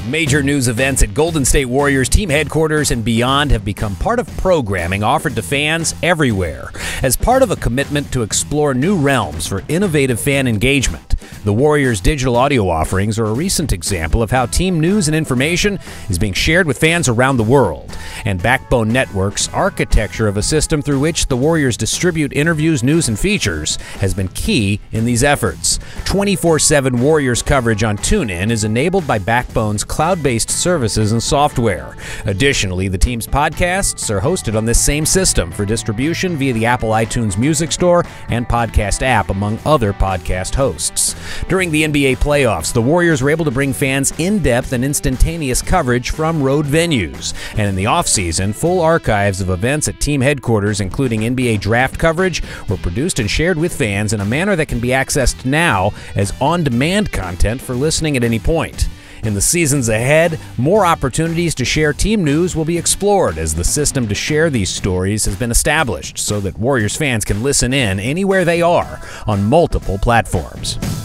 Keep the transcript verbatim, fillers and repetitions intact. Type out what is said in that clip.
Major news events at Golden State Warriors team headquarters and beyond have become part of programming offered to fans everywhere. As part of a commitment to explore new realms for innovative fan engagement, the Warriors' digital audio offerings are a recent example of how team news and information is being shared with fans around the world. And Backbone Network's architecture of a system through which the Warriors distribute interviews, news, and features has been key in these efforts. twenty-four seven Warriors coverage on TuneIn is enabled by Backbone's cloud-based services and software. Additionally, the team's podcasts are hosted on this same system for distribution via the Apple iTunes Music Store and podcast app, among other podcast hosts. During the N B A playoffs, the Warriors were able to bring fans in-depth and instantaneous coverage from road venues. And in the offseason, full archives of events at team headquarters, including N B A draft coverage, were produced and shared with fans in a manner that can be accessed now as on-demand content for listening at any point. In the seasons ahead, more opportunities to share team news will be explored as the system to share these stories has been established so that Warriors fans can listen in anywhere they are on multiple platforms.